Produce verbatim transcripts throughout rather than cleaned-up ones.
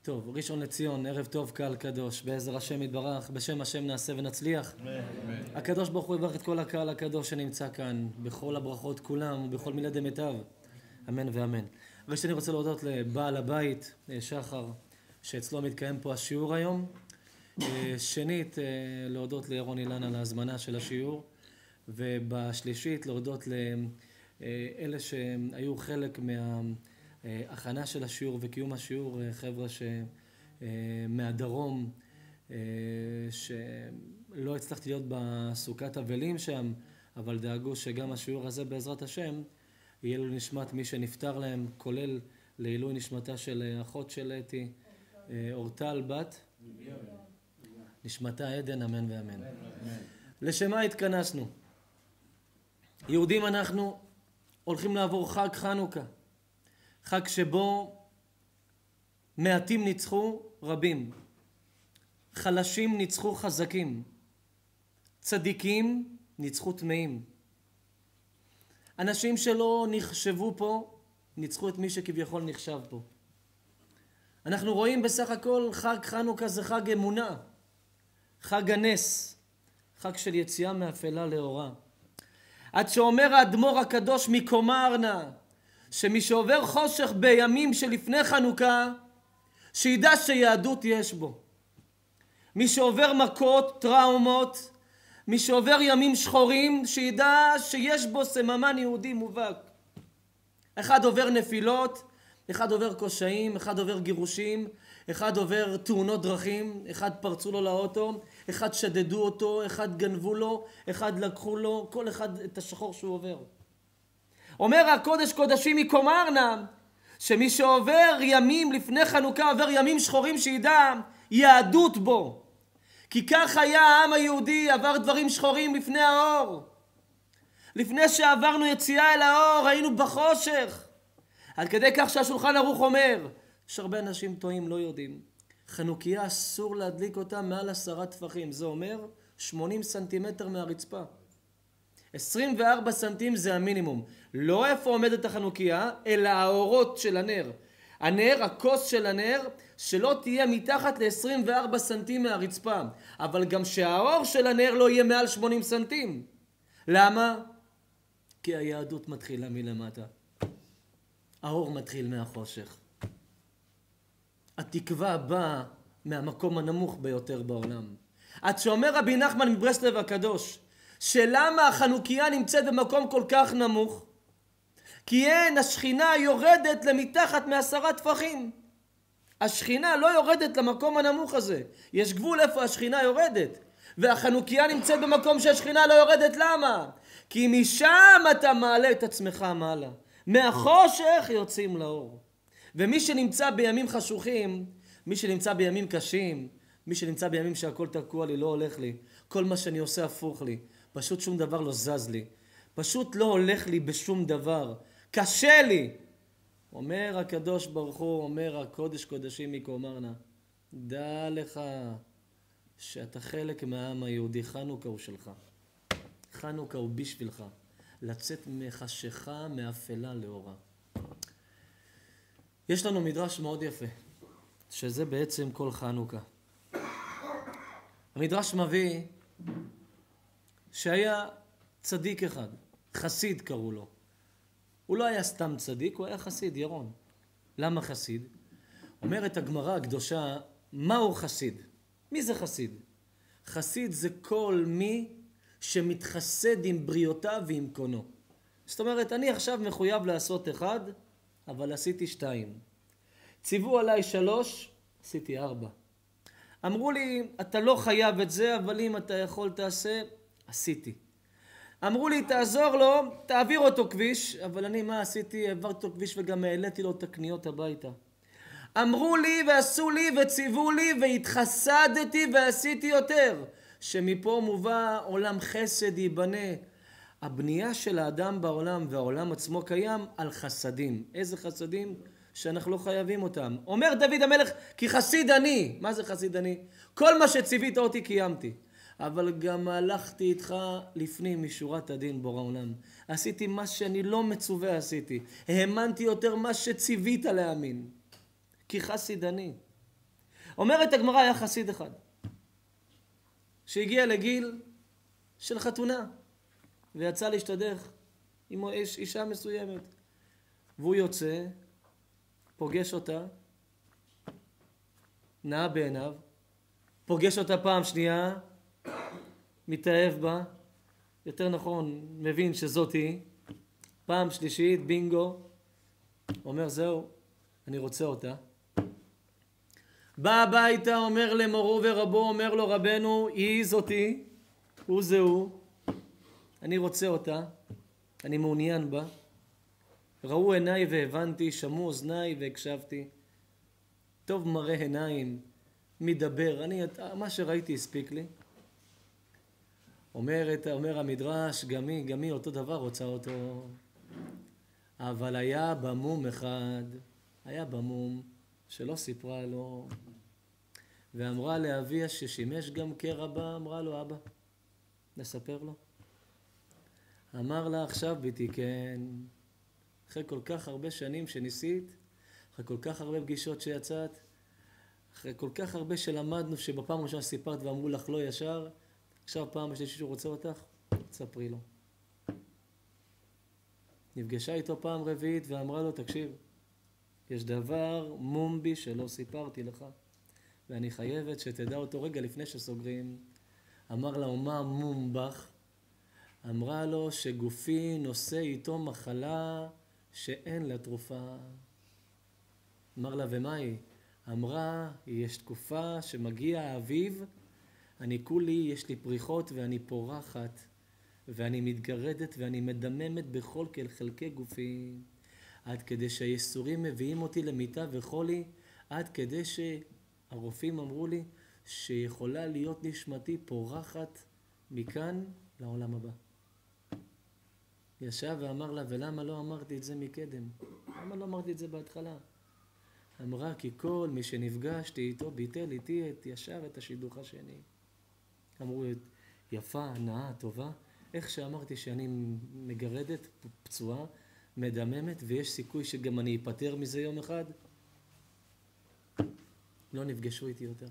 טוב, ראשון לציון, ערב טוב קהל קדוש, בעזר השם יתברך, בשם השם נעשה ונצליח. הקדוש ברוך הוא יברך את כל הקהל הקדוש שנמצא כאן, בכל הברכות כולם ובכל מילי דמיטב. אמן ואמן. ראשית אני רוצה להודות לבעל הבית, שחר, שאצלו מתקיים פה השיעור היום. שנית, להודות לירון אילן על ההזמנה של השיעור. ובשלישית, להודות לאלה שהיו חלק מה... הכנה של השיעור וקיום השיעור, חבר'ה שמהדרום, שלא הצלחתי להיות בסוכת אבלים שם, אבל דאגו שגם השיעור הזה בעזרת השם יהיה לו נשמת מי שנפטר להם, כולל לעילוי נשמתה של אחות של אתי, אורטל בת, נשמתה עדן, אמן ואמן. לשמה התכנסנו. יהודים אנחנו הולכים לעבור חג חנוכה. חג שבו מעטים ניצחו רבים, חלשים ניצחו חזקים, צדיקים ניצחו טמאים. אנשים שלא נחשבו פה, ניצחו את מי שכביכול נחשב פה. אנחנו רואים בסך הכל חג חנוכה זה חג אמונה, חג הנס, חג של יציאה מאפלה לאורה. עד שאומר האדמו"ר הקדוש מקומא ארנא, שמי שעובר חושך בימים שלפני חנוכה, שידע שיהדות יש בו. מי שעובר מכות, טראומות, מי שעובר ימים שחורים, שידע שיש בו סממן יהודי מובהק. אחד עובר נפילות, אחד עובר קושיים, אחד עובר גירושים, אחד עובר תאונות דרכים, אחד פרצו לו לאוטו, אחד שדדו אותו, אחד גנבו לו, אחד לקחו לו, כל אחד את השחור שהוא עובר. אומר הקודש קודשים מקומא ארנא, שמי שעובר ימים לפני חנוכה עובר ימים שחורים, שידע יהדות בו. כי כך היה העם היהודי, עבר דברים שחורים לפני האור. לפני שעברנו יציאה אל האור היינו בחושך. עד כדי כך שהשולחן ערוך אומר, יש הרבה אנשים טועים לא יודעים, חנוכיה אסור להדליק אותה מעל עשרה טפחים. זה אומר שמונים סנטימטר מהרצפה. עשרים וארבע סנטים זה המינימום. לא איפה עומדת החנוכיה, אלא האורות של הנר. הנר, הכוס של הנר, שלא תהיה מתחת ל-עשרים וארבע סנטים מהרצפה. אבל גם שהאור של הנר לא יהיה מעל שמונים סנטים. למה? כי היהדות מתחילה מלמטה. האור מתחיל מהחושך. התקווה באה מהמקום הנמוך ביותר בעולם. עד שאומר רבי נחמן מברסלב הקדוש, שלמה החנוכיה נמצאת במקום כל כך נמוך? כי אין, השכינה יורדת למתחת מעשרה טפחים. השכינה לא יורדת למקום הנמוך הזה. יש גבול איפה השכינה יורדת. והחנוכיה נמצאת במקום שהשכינה לא יורדת. למה? כי משם אתה מעלה את עצמך מעלה. מהחושך יוצאים לאור. ומי שנמצא בימים חשוכים, מי שנמצא בימים קשים, מי שנמצא בימים שהכל תקוע לי, לא הולך לי, כל מה שאני עושה הפוך לי, פשוט שום דבר לא זז לי, פשוט לא הולך לי בשום דבר, קשה לי. אומר הקדוש ברוך הוא, אומר הקודש קודשים מקומא ארנא, דע לך שאתה חלק מהעם היהודי, חנוכה הוא שלך. חנוכה הוא בשבילך, לצאת מחשיכה מאפלה לאורה. יש לנו מדרש מאוד יפה, שזה בעצם כל חנוכה. המדרש מביא שהיה צדיק אחד, חסיד קראו לו. הוא לא היה סתם צדיק, הוא היה חסיד, ירון. למה חסיד? אומרת הגמרא הקדושה, מהו חסיד? מי זה חסיד? חסיד זה כל מי שמתחסד עם בריאותיו ועם קונו. זאת אומרת, אני עכשיו מחויב לעשות אחד, אבל עשיתי שתיים. ציוו עליי שלוש, עשיתי ארבע. אמרו לי, אתה לא חייב את זה, אבל אם אתה יכול תעשה, עשיתי. אמרו לי, תעזור לו, תעביר אותו כביש, אבל אני מה עשיתי? העברתי אותו כביש וגם העליתי לו את הקניות הביתה. אמרו לי ועשו לי וציוו לי והתחסדתי ועשיתי יותר. שמפה מובא עולם חסד ייבנה. הבנייה של האדם בעולם והעולם עצמו קיים על חסדים. איזה חסדים? שאנחנו לא חייבים אותם. אומר דוד המלך, כי חסיד אני. מה זה חסיד אני? כל מה שציווית אותי קיימתי. אבל גם הלכתי איתך לפנים משורת הדין בורא עולם. עשיתי מה שאני לא מצווה עשיתי. האמנתי יותר מה שציווית להאמין. כי חסיד אני. אומרת הגמרא, היה חסיד אחד, שהגיע לגיל של חתונה, ויצא להשתדך עם איש, אישה מסוימת. והוא יוצא, פוגש אותה, נאה בעיניו, פוגש אותה פעם שנייה, מתאהב בה, יותר נכון, מבין שזאת היא, פעם שלישית, בינגו, אומר זהו, אני רוצה אותה. בא הביתה, אומר למורו ורבו, אומר לו רבנו, היא זאתי, הוא זהו, אני רוצה אותה, אני מעוניין בה. ראו עיניי והבנתי, שמעו אוזניי והקשבתי. טוב מראה עיניים, מדבר, אני, מה שראיתי הספיק לי. אומר, אומר המדרש, גם היא, גם היא אותו דבר רוצה אותו. אבל היה במום אחד, היה במום שלא סיפרה לו. ואמרה לאביה ששימש גם כרבה, אמרה לו, אבא, נספר לו. אמר לה, עכשיו ביתי, כן. אחרי כל כך הרבה שנים שניסית, אחרי כל כך הרבה פגישות שיצאת, אחרי כל כך הרבה שלמדנו שבפעם ראשונה סיפרת ואמרו לך לא ישר, עכשיו פעם השלישית שהוא רוצה אותך, תספרי לו. נפגשה איתו פעם רביעית ואמרה לו, תקשיב, יש דבר מומבי שלא סיפרתי לך, ואני חייבת שתדע אותו רגע לפני שסוגרים. אמר לה, מה מום בך? אמרה לו שגופי נושא איתו מחלה שאין לה תרופה. אמר לה, ומה היא? אמרה, יש תקופה שמגיע האביב, אני כולי, יש לי פריחות ואני פורחת, ואני מתגרדת ואני מדממת בכל חלקי גופי, עד כדי שהייסורים מביאים אותי למיטה וחולי, עד כדי שהרופאים אמרו לי שיכולה להיות נשמתי פורחת מכאן לעולם הבא. ישב ואמר לה, ולמה לא אמרתי את זה מקדם? למה לא אמרתי את זה בהתחלה? אמרה, כי כל מי שנפגשתי איתו ביטל איתי את ישר את השידוך השני. אמרו, יפה, נאה, טובה. איך שאמרתי שאני מגרדת, פצועה, מדממת, ויש סיכוי שגם אני אפטר מזה יום אחד, לא נפגשו איתי יותר.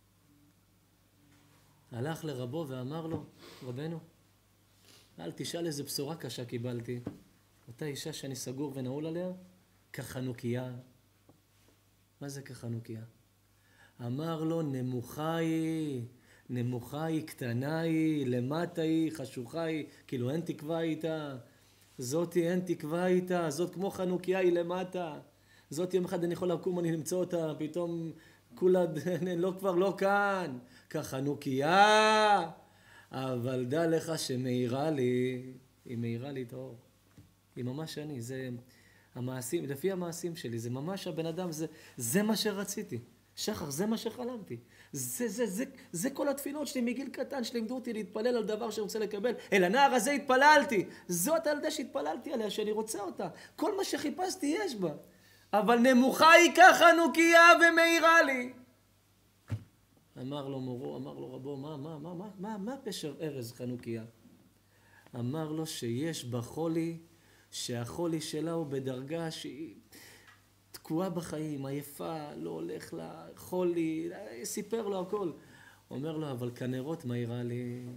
הלך לרבו ואמר לו, רבנו, אל תשאל איזה בשורה קשה קיבלתי. אותה אישה שאני סגור ונעול עליה, כחנוכיה. מה זה כחנוכיה? אמר לו, נמוכה היא, נמוכה היא, קטנה היא, למטה היא, חשוכה היא, כאילו אין תקווה איתה. זאתי אין תקווה איתה, זאת כמו חנוכיה היא למטה. זאת יום אחד אני יכול לקום, אני נמצא אותה, פתאום כולה לא, כבר לא כאן. כחנוכיה. אבל דע לך שמאירה לי, היא מאירה לי את האור. היא ממש אני, זה המעשים, לפי המעשים שלי, זה ממש הבן אדם, זה, זה מה שרציתי. שחר, זה מה שחלמתי. זה, זה, זה, זה כל התפילות שלי מגיל קטן, שלימדו אותי להתפלל על דבר שאני רוצה לקבל. אל הנער הזה התפללתי. זאת הילדה שהתפללתי עליה, שאני רוצה אותה. כל מה שחיפשתי יש בה. אבל נמוכה היא כחנוכיה ומאירה לי. אמר לו מורו, אמר לו רבו, מה, מה, מה, מה, מה, מה פשר ארז חנוכיה? אמר לו שיש בחולי, שהחולי שלה הוא בדרגה שהיא תקועה בחיים, עייפה, לא הולך לה, חולי, סיפר לו הכל. אומר לו, אבל כנרות מאירה לי.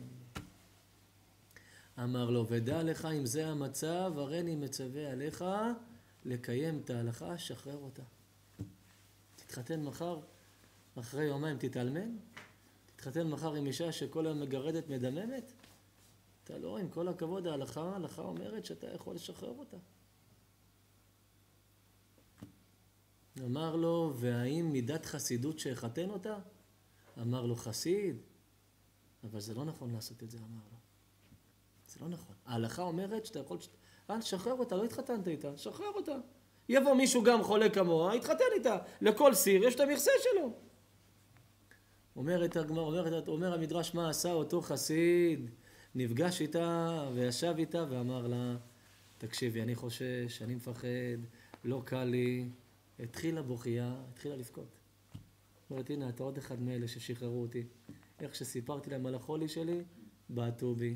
אמר לו, ודע לך אם זה המצב, הרי אני מצווה עליך לקיים את ההלכה, שחרר אותה. תתחתן מחר. אחרי יומיים תתאלמן? תתחתן מחר עם אישה שכל היום מגרדת מדממת? אתה לא, עם כל הכבוד, ההלכה, ההלכה אומרת שאתה יכול לשחרר אותה. אמר לו, והאם מידת חסידות שהחתן אותה? אמר לו, חסיד? אבל זה לא נכון לעשות את זה, אמר לו. זה לא נכון. ההלכה אומרת שאתה יכול... אל, שחרר אותה, לא התחתנת איתה, שחרר אותה. יבוא מישהו גם חולה כמוה, התחתן איתה. לכל סיר יש את המכסה שלו. אומרת הגמרא, אומרת, אומר המדרש, מה עשה אותו חסיד? נפגש איתה וישב איתה ואמר לה, תקשיבי, אני חושש, אני מפחד, לא קל לי. התחילה בוכייה, התחילה לבכות. אומרת, הנה, אתה עוד אחד מאלה ששחררו אותי. איך שסיפרתי להם על החולי שלי, בעטו בי.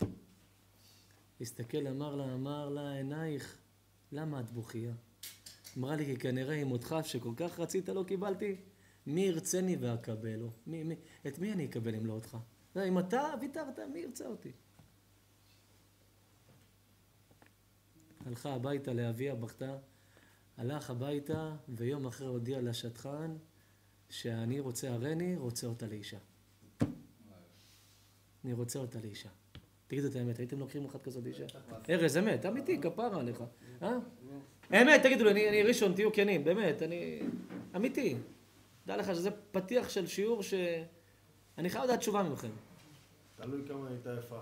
הסתכל, אמר לה, אמר לה, עינייך, למה את בוכייה? אמרה לי, כי כנראה עם אותך שכל כך רצית לא קיבלתי, מי ירצני ואקבלו? מי, מי, את מי אני אקבל אם לא אותך? אם אתה ויתרת, מי ירצה אותי? הלכה הביתה לאביה, בכתה, הלך הביתה ויום אחרי הודיע לשטחן שאני רוצה, הרני רוצה אותה לאישה. אני רוצה אותה לאישה. תגידו את האמת, הייתם לוקחים אחת כזאת לאישה? ארז, אמת, אמיתי, כפרה עליך. אה? אמת, תגידו לי, אני, אני ראשון, תהיו כנים, באמת, אני... אמיתי. דע לך שזה פתיח של שיעור שאני חייב לדעת תשובה ממכם. תלוי כמה הייתה יפה.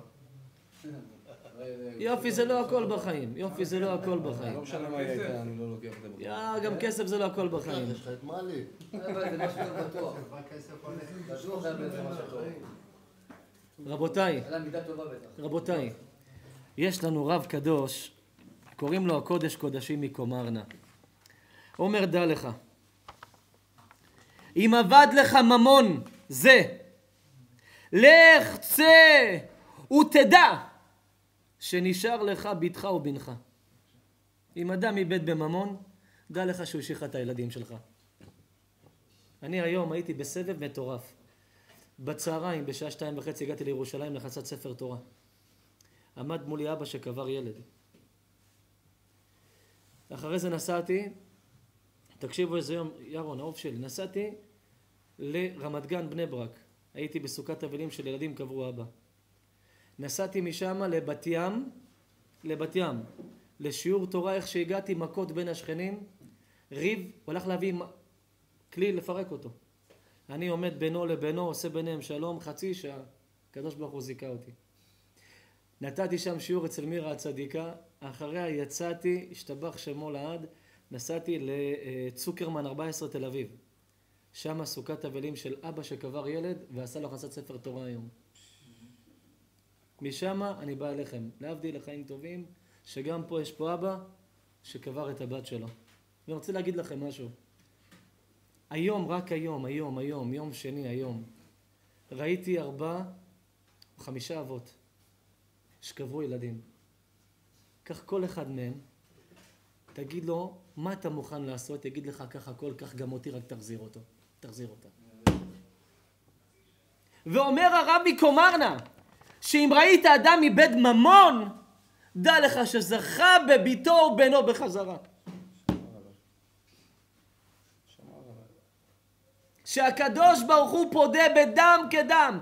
יופי זה לא הכל בחיים, יופי זה לא הכל בחיים. לא משנה מה היא הייתה, אני לא לוקח את זה בחיים. יא, גם כסף זה לא הכל בחיים. יש לך את מאלי. אבל זה משהו לא בטוח. בטוח זה הרבה משהו טוב. רבותיי, היה מידה טובה בטח. רבותיי, יש לנו רב קדוש, קוראים לו הקודש קודשים מקומרנה. אומר דע לך, אם עבד לך ממון זה, לך צא ותדע שנשאר לך ביתך ובנך. אם אדם איבד בממון, דע לך שהוא השאיר את הילדים שלך. אני היום הייתי בסבב מטורף. בצהריים, בשעה שתיים וחצי, הגעתי לירושלים לחצת ספר תורה. עמד מולי אבא שקבר ילד. אחרי זה נסעתי, תקשיבו איזה יום, ירון, האוב שלי, נסעתי לרמת גן, בני ברק. הייתי בסוכת אבלים של ילדים קברו אבא. נסעתי משם לבת ים, לבת ים, לשיעור תורה, איך שהגעתי, מכות בין השכנים, ריב, הוא הלך להביא כלי לפרק אותו. אני עומד בינו לבינו, עושה ביניהם שלום, חצי שעה, הקדוש ברוך הוא זיכה אותי. נתתי שם שיעור אצל מירה הצדיקה, אחריה יצאתי, השתבח שמו לעד, נסעתי לצוקרמן ארבע עשרה תל אביב. שם סוכת אבלים של אבא שקבר ילד ועשה לו הכנסת ספר תורה היום. משם אני בא אליכם, להבדיל לחיים טובים, שגם פה יש פה אבא שקבר את הבת שלו. ואני רוצה להגיד לכם משהו. היום, רק היום, היום, היום, יום שני, היום, ראיתי ארבע, חמישה אבות שקברו ילדים. כך כל אחד מהם, תגיד לו, מה אתה מוכן לעשות? יגיד לך ככה הכל, כך גם אותי, רק תחזיר אותו. תחזיר אותה. ואומר הרבי קומרנה, שאם ראית אדם איבד ממון, דע לך שזכה בביתו ובנו בחזרה. שהקדוש ברוך הוא פודה בדם כדם.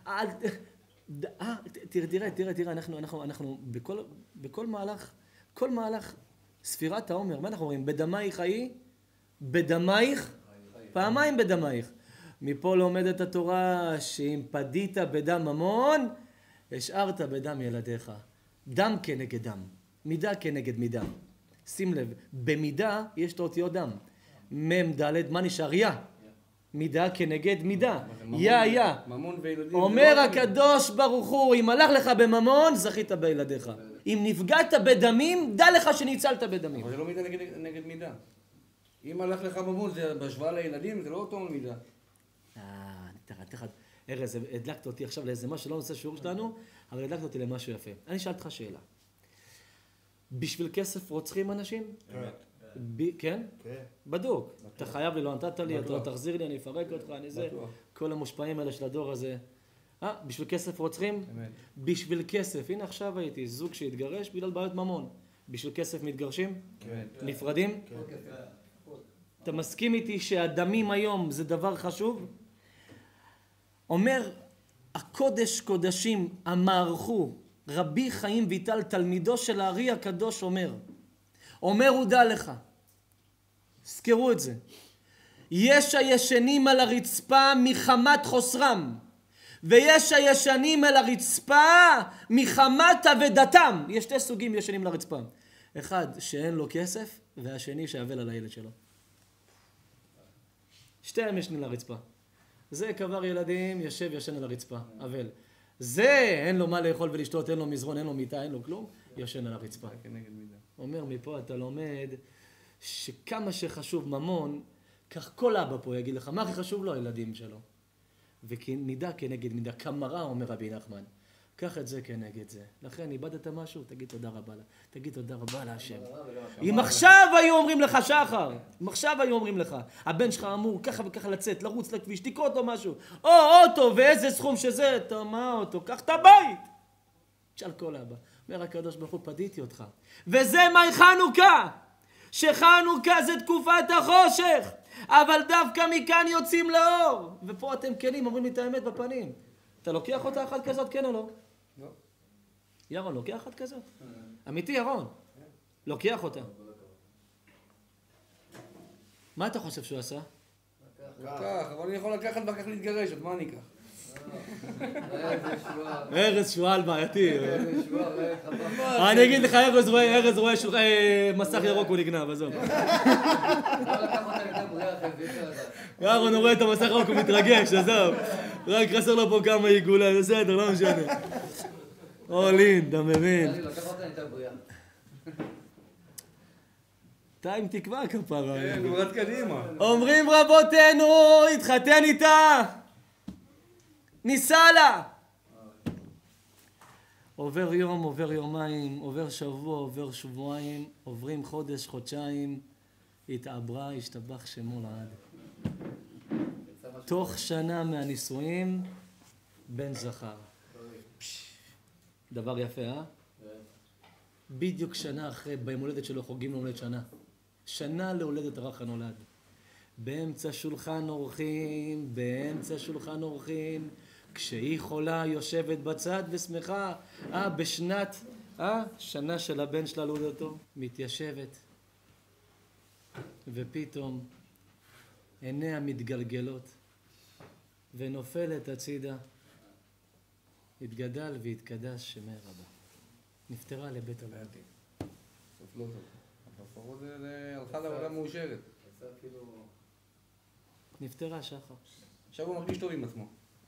תראה, תראה, תראה, תראה, אנחנו, אנחנו, אנחנו, בכל, בכל מהלך, כל מהלך ספירת העומר, מה אנחנו אומרים? בדמייך חיי, בדמייך, פעמיים בדמייך. מפה לומדת התורה שאם פדית בדם ממון, השארת בדם ילדיך. דם כנגד דם, מידה כנגד מידה. שים לב, במידה יש את האותיות דם. מם ד' מה נשאר? יא. מידה כנגד מידה. יא יא. אומר הקדוש ברוך הוא, אם הלך לך בממון, זכית בילדיך. אם נפגעת בדמים, דע לך שניצלת בדמים. אבל זה לא מידה נגד מידה. אם הלך לך ממון, זה בהשוואה לילדים, זה לא אותו מידה. אה, תכף, תכף. ארז, הדלקת אותי עכשיו לאיזה משהו, לא נושא שיעור שלנו, אבל הדלקת אותי למשהו יפה. אני שאלת לך שאלה. בשביל כסף רוצחים אנשים? כן? כן. בדוק. אתה חייב לי, לא נתת לי, אתה תחזיר לי, אני אפרק אותך, אני זה. כל המושפעים האלה של הדור הזה. אה, בשביל כסף רוצחים? בשביל כסף. הנה עכשיו הייתי, זוג שהתגרש בגלל בעיות ממון. בשביל כסף מתגרשים? כן. נפרדים? כן. אתה מסכים איתי שהדמים היום זה דבר חשוב? אומר, הקודש קודשים המערכו, רבי חיים ויטל, תלמידו של הארי הקדוש אומר, אומר הוא דע לך, זכרו את זה, יש הישנים על הרצפה מחמת חוסרם, ויש הישנים על הרצפה מחמת אבדתם. יש שתי סוגים ישנים על הרצפה, אחד שאין לו כסף, והשני שאבל על הילד שלו. שתיהם ישנים על הרצפה. זה קבר ילדים, יושב ישן על הרצפה, אבל. זה, אין לו מה לאכול ולשתות, אין לו מזרון, אין לו מיטה, אין לו כלום, ישן על הרצפה. אומר, מפה אתה לומד שכמה שחשוב ממון, כך כל אבא פה יגיד לך, מה הכי חשוב לו? הילדים שלו. ומידה כנגד מידה, כמראה, אומר רבי נחמן. קח את זה כנגד זה. לכן, איבדת משהו, תגיד תודה רבה לה. תגיד תודה רבה להשם. אם עכשיו היו אומרים לך, שחר, אם עכשיו היו אומרים לך, הבן שלך אמור ככה וככה לצאת, לרוץ לכביש, תקרוא אותו משהו, או אוטו, ואיזה סכום שזה, אתה מה אוטו, קח את הבית. תשאל כל אבא. אומר הקדוש ברוך הוא, פדיתי אותך. וזה מהי חנוכה. שחנוכה זה תקופת החושך, אבל דווקא מכאן יוצאים לאור. ופה אתם כנים, אומרים לי את האמת בפנים. אתה לוקח אותה אחת כזאת, כן או לא? לא. ירון, לוקח אחת כזאת? אמיתי, ירון. לוקח אותה. מה אתה חושב שהוא עשה? לקח, אבל אני יכול לקחת ואחר כך להתגרש, אז מה אני אקח? ארז שועל בעייתי. אני אגיד לך, ארז רואה, ארז רואה מסך ירוק הוא נגנב, עזוב. ירון רואה את המסך ירוק הוא מתרגש, עזוב. רק חסר לו פה כמה עיגולה, בסדר, לא משנה. אולין, אתה מבין. אתה עם תקווה כפרה. כן, הוא רץ קדימה. אומרים רבותינו, התחתן איתה. ניסה לה. עובר יום, עובר יומיים, עובר שבוע, עובר שבועיים, עוברים חודש, חודשיים, התעברה, השתבח שמו לעד. תוך שנה מהנישואים, בן זכר. דבר יפה, אה? בדיוק שנה אחרי, ביום הולדת שלו חוגגים להולדת שנה. שנה להולדת הרך הנולד. באמצע שולחן אורחים, באמצע שולחן אורחים, כשהיא חולה יושבת בצד ושמחה, אה, בשנת, אה, שנה של הבן שלה להולדתו, מתיישבת. ופתאום עיניה מתגלגלות ונופלת הצידה. התגדל והתקדש שמי רבה. נפטרה לבית הלאה. סוף לא טוב. הפרפרות זה הלכה לעבודה מאושרת. נפטרה שחר. עכשיו הוא מרגיש טוב עם עצמו.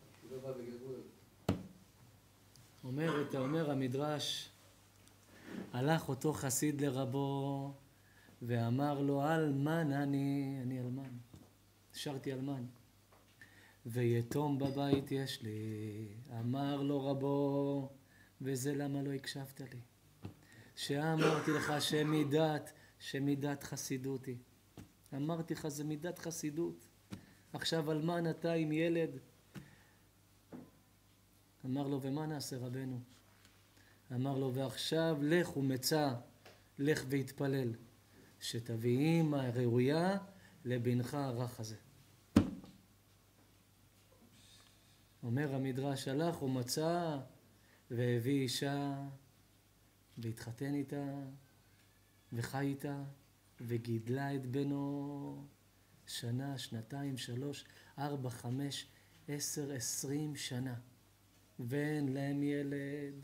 אומרת, אומר המדרש, הלך אותו חסיד לרבו ואמר לו, אלמן אני, אני אלמן. שרתי אלמן. ויתום בבית יש לי, אמר לו רבו, וזה למה לא הקשבת לי. שאמרתי לך שמידת, שמידת חסידות היא. אמרתי לך זה מידת חסידות. עכשיו אלמן אתה עם ילד. אמר לו, ומה נעשה רבנו? אמר לו, ועכשיו לך ומצא, לך והתפלל, שתביא אימא ראויה לבנך הרך הזה. אומר המדרש, הלך ומצא והביא אישה והתחתן איתה וחי איתה וגידלה את בנו שנה, שנתיים, שלוש, ארבע, חמש, עשר, עשרים שנה. ואין להם ילד.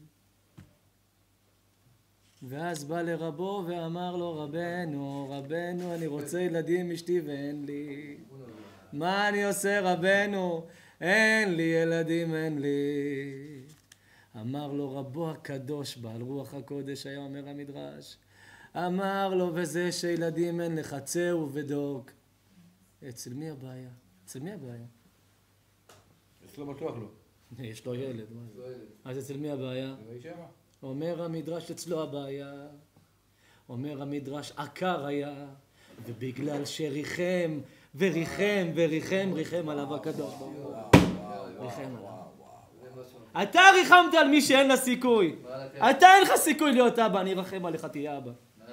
ואז בא לרבו ואמר לו, רבנו, רבנו, אני רוצה ילדים אשתי ואין לי. מה אני עושה רבנו? אין לי ילדים, אין לי. אמר לו רבו הקדוש, בעל רוח הקודש, היה אומר המדרש, אמר לו, וזה שילדים אין לך, צא ובדוק. אצל מי הבעיה? אצל מי הבעיה? אצלו בטוח לא. יש לו ילד. אז אצל מי הבעיה? אומר המדרש, אצלו הבעיה. אומר המדרש, עקר היה, ובגלל שריחם וריחם וריחם, ריחם עליו הקדוש ברוך הוא. ריחם עליו. אתה ריחמת על מי שאין לה סיכוי. אתה אין לך סיכוי להיות אבא, אני ארחם עליך, תהיה אבא.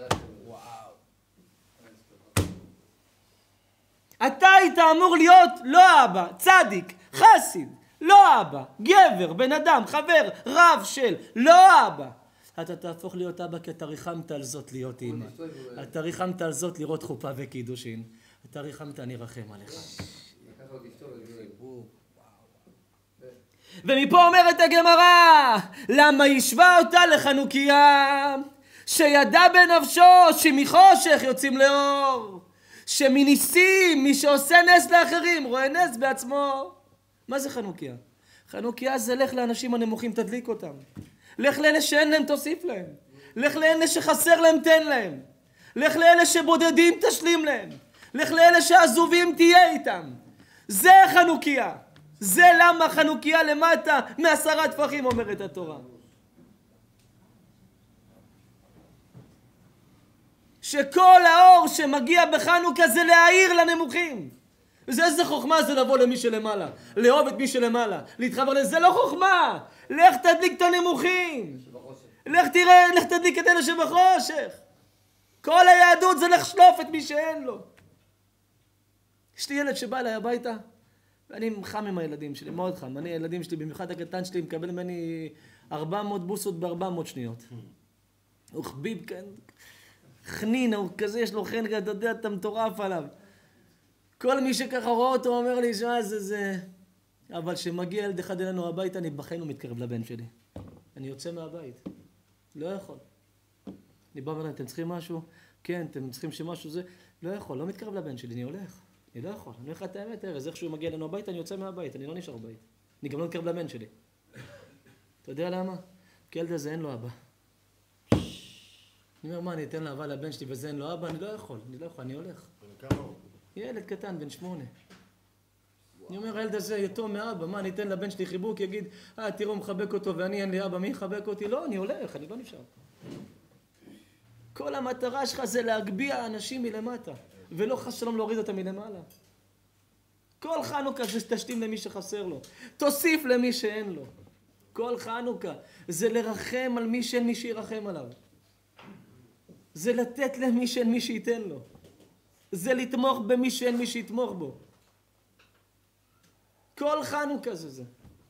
אתה היית אמור להיות לא אבא, צדיק, חסיד, לא אבא, גבר, בן אדם, חבר, רב של, לא אבא. אתה תהפוך להיות אבא כי אתה ריחמת על זאת להיות אמא. אתה ריחמת על זאת לראות חופה וקידושין. אתה ריחמת, אני רחם עליך. ומפה אומרת הגמרא, למה ישבה אותה לחנוכיה, שידע בנפשו שמחושך יוצאים לאור, שמניסים, מי שעושה נס לאחרים, רואה נס בעצמו. מה זה חנוכיה? חנוכיה זה לך לאנשים הנמוכים, תדליק אותם. לך לאלה שאין להם, תוסיף להם. לך לאלה שחסר להם, תן להם. לך לאלה שבודדים, תשלים להם. לך לאלה שעזובים, תהיה איתם. זה חנוכיה. זה למה חנוכיה למטה מעשרה טפחים, אומרת התורה. שכל האור שמגיע בחנוכה זה להאיר לנמוכים. וזה איזה חוכמה זה לבוא למי שלמעלה, לאהוב את מי שלמעלה, להתחבר לזה, זה לא חוכמה. לך תדליק את הנמוכים. לך תראה, לך תדליק את אלה שבחושך. כל היהדות זה לחשלוף את מי שאין לו. יש לי ילד שבא אליי הביתה, ואני חם עם הילדים שלי, מאוד חם. אני, הילדים שלי, במיוחד הקטן שלי, מקבל ממני ארבע מאות בוסות ב-ארבע מאות שניות. הוא חביב כאן, חנין, הוא כזה, יש לו חן, אתה יודע, אתה מטורף עליו. כל מי שככה רואה אותו אומר לי, שמה זה זה... אבל כשמגיע ילד אחד אלינו הביתה, אני בחיים לא מתקרב לבן שלי. אני יוצא מהבית. לא יכול. אני בא ואומר, אתם צריכים משהו? כן, אתם צריכים שמשהו זה... לא יכול, לא מתקרב לבן שלי, אני הולך. אני לא יכול. אני אומר לך את האמת, ארז, איך שהוא מגיע אלינו הביתה, אני יוצא מהבית, אני לא נשאר בבית. אני גם לא מתקרב לבן שלי. אתה יודע למה? כי ילד הזה אין לו אבא. אני אומר, מה, אני אתן לה אבא לבן שלי וזה אין לו אבא? אני לא יכול, אני לא יכול, אני הולך. כמה הוא? ילד קטן, בן שמונה. אני אומר, הילד הזה יתום מאבא, מה, אני אתן לבן שלי חיבוק, יגיד, אה, תראו, הוא מחבק אותו ואני אין לי אבא, מי יחבק אותי? לא, אני הולך, אני לא נשאר. כל המטרה שלך זה להגביה אנשים מלמטה, ולא חס שלום להוריד אותם מלמעלה. כל חנוכה זה תשלים למי שחסר לו, תוסיף למי שאין לו. כל חנוכה זה לרחם על מי שאין מי שירחם עליו. זה לתת למי שאין מי שייתן לו. זה לתמוך במי שאין מי שיתמוך בו. כל חנוכה זה זה.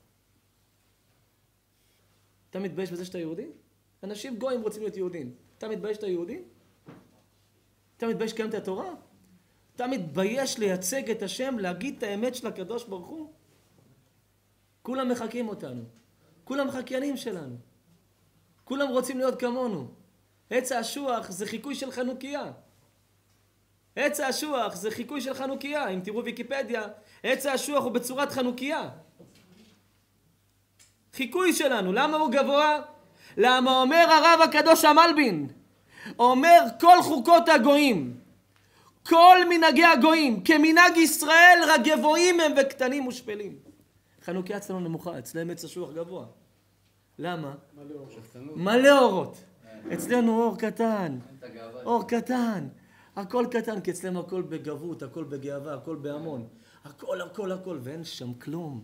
אתה מתבייש בזה שאתה יהודי? אנשים גויים רוצים להיות יהודים. אתה מתבייש שאתה יהודי? אתה מתבייש שקיימת התורה? אתה מתבייש לייצג את השם, להגיד את האמת של הקדוש ברוך הוא? כולם מחכים אותנו. כולם חקיינים שלנו. כולם רוצים להיות כמונו. עץ האשוח זה חיקוי של חנוכיה. עץ האשוח זה חיקוי של חנוכיה. אם תראו ויקיפדיה, עץ האשוח הוא בצורת חנוכיה. חיקוי שלנו. למה הוא גבוה? למה אומר הרב הקדוש המלבין, אומר כל חוקות הגויים, כל מנהגי הגויים, כמנהג ישראל רק גבוהים הם וקטנים ושפלים. חנוכיה אצלנו נמוכה, אצלם עץ האשוח גבוה. למה? מלא אורות. אצלנו אור קטן, אור קטן, הכל קטן, כי אצלנו הכל בגבות, הכל בגאווה, הכל בהמון, הכל הכל הכל, ואין שם כלום.